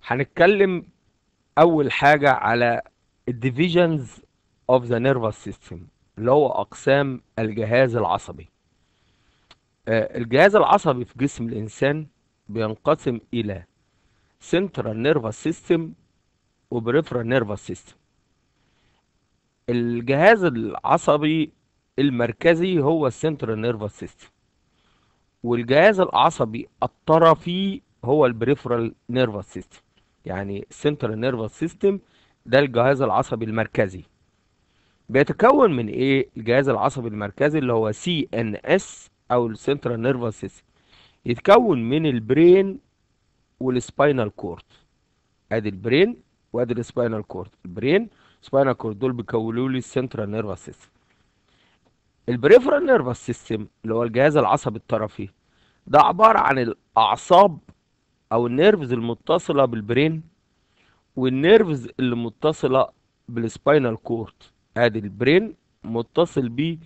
هنتكلم اول حاجة على الديفيجنز اوف ذا نيرفس سيستم، اللي هو اقسام الجهاز العصبي. الجهاز العصبي في جسم الانسان بينقسم الى سنترال نيرفس سيستم وبريفرال نيرفس سيستم. الجهاز العصبي المركزي هو السنترال نيرفس سيستم، والجهاز العصبي الطرفي هو البريفرال نيرفس سيستم. يعني السنترال نيرفس سيستم ده الجهاز العصبي المركزي. بيتكون من ايه الجهاز العصبي المركزي اللي هو سي ان اس او السنترال نيرفس سيستم؟ يتكون من البرين والسباينال كورد. ادي البرين وادي السباينال كورد. البرين سباينال كورد دول بيكونوا لي السنترال نيرفس سيستم. البريفرال نيرفس سيستم اللي هو الجهاز العصبي الطرفي ده عبارة عن الاعصاب او النيرفز المتصلة بالبرين والنيرفز اللي متصلة بالسباينال كورد. ادي البرين متصل بيه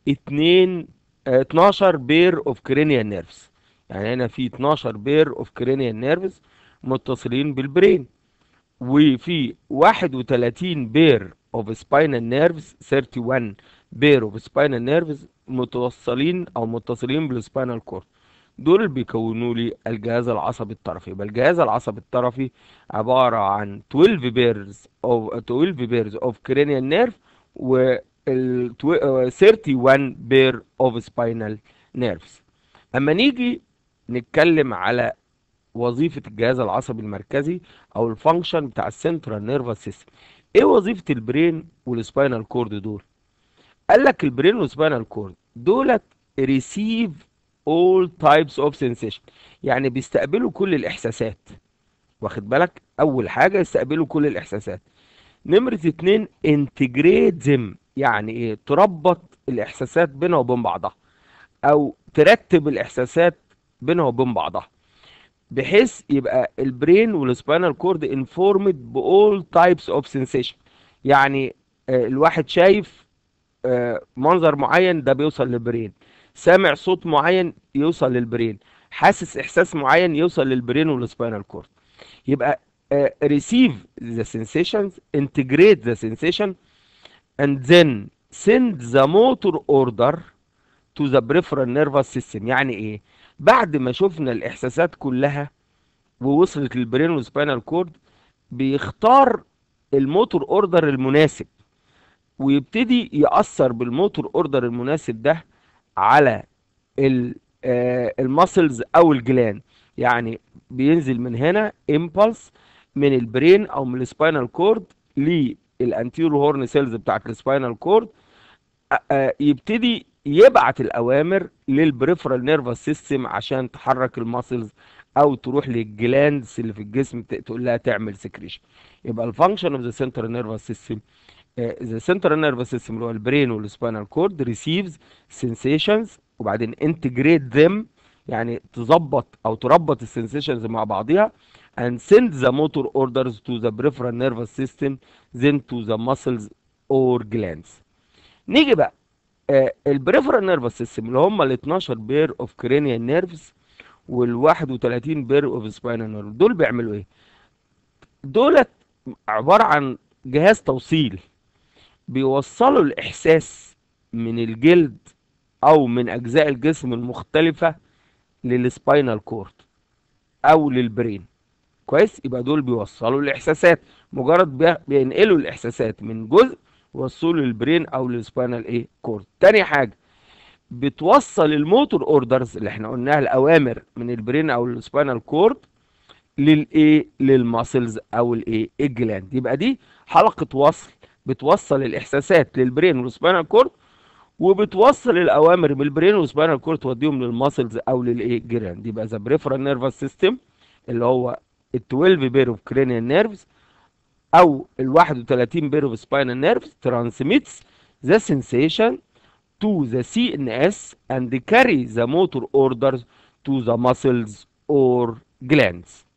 12 بير اوف كرينيال نيرفز. يعني هنا في 12 بير اوف كرينيال نيرفز متصلين بالبرين، وفي 31 بير اوف سباينال نيرفز، 31 بير اوف سباينال نيرفز متوصلين او متصلين بالسباينال كورد. دول اللي بيكونوا لي الجهاز العصبي الطرفي. يبقى الجهاز العصبي الطرفي عبارة عن 12 بيرز اوف كرينيال نيرف و 31 بير اوف سباينال نيرفز. اما نيجي نتكلم على وظيفة الجهاز العصبي المركزي او الفانكشن بتاع السنترال نيرفس سيستم، ايه وظيفة البرين والسباينال كورد دول؟ قال لك البرين والسباينال كورد دولت receive all types of sensation، يعني بيستقبلوا كل الاحساسات. واخد بالك؟ اول حاجة يستقبلوا كل الاحساسات. نمرة اتنين integrate them، يعني ايه؟ تربط الاحساسات بينها وبين بعضها او ترتب الاحساسات بينها وبين بعضها، بحيث يبقى البرين والسباينال كورد انفورمد بأول تايبس اوف سensation. يعني الواحد شايف منظر معين ده بيوصل للبرين، سامع صوت معين يوصل للبرين، حاسس احساس معين يوصل للبرين والسباينال كورد. يبقى receive the sensations, integrate the sensation, and then send the motor order to the peripheral nervous system. يعني ايه؟ بعد ما شفنا الاحساسات كلها ووصلت للبرين والسباينال كورد، بيختار الموتور اوردر المناسب ويبتدي يأثر بالموتور اوردر المناسب ده على الماسلز او الجلان. يعني بينزل من هنا امبلس من البرين او من السباينال كورد للانتيرو هورن سيلز بتاعت السباينال كورد، يبتدي يبعت الاوامر للبريفرال نيرفس سيستم عشان تحرك الماسلز او تروح للجلاندز اللي في الجسم تقول لها تعمل سكريشن. يبقى الفانكشن اوف ذا سنترال نيرفس سيستم، ذا سنترال نيرفس سيستم اللي هو البرين والسباينال كورد ريسيفز سنسيشنز وبعدين انتجريت ذم، يعني تظبط او تربط السنسيشنز مع بعضيها and send the motor orders to the peripheral nervous system then to the muscles or glands. نيجي بقى البريفرال نيرفس سيستم اللي هم ال 12 بير اوف كرينيال نيرفز وال 31 بير اوف سباينال نيرف، دول بيعملوا ايه؟ دولت عبارة عن جهاز توصيل بيوصلوا الاحساس من الجلد او من اجزاء الجسم المختلفة للسباينال كورد او للبرين. كويس؟ يبقى دول بيوصلوا الاحساسات، مجرد بينقلوا الاحساسات من جزء وصلوا للبرين او للسباينال ايه كورد. تاني حاجة بتوصل الموتور اوردرز اللي احنا قلناها الاوامر من البرين او السباينال كورد للايه للماسلز او الايه الجلاند. يبقى دي حلقة وصل بتوصل الاحساسات للبرين والسباينال كورد وبتوصل الاوامر من البرين والسباينال كورد توديهم للماسلز او للايه الجلاند. يبقى ذا بريفرال نيرفس سيستم اللي هو ال 12 بير اوف كرينيال نيرفز او ال 31 بير اوف سباينال نيرفز ترانسميتس ذا سensation to the CNS and carry the motor orders to the muscles or glands.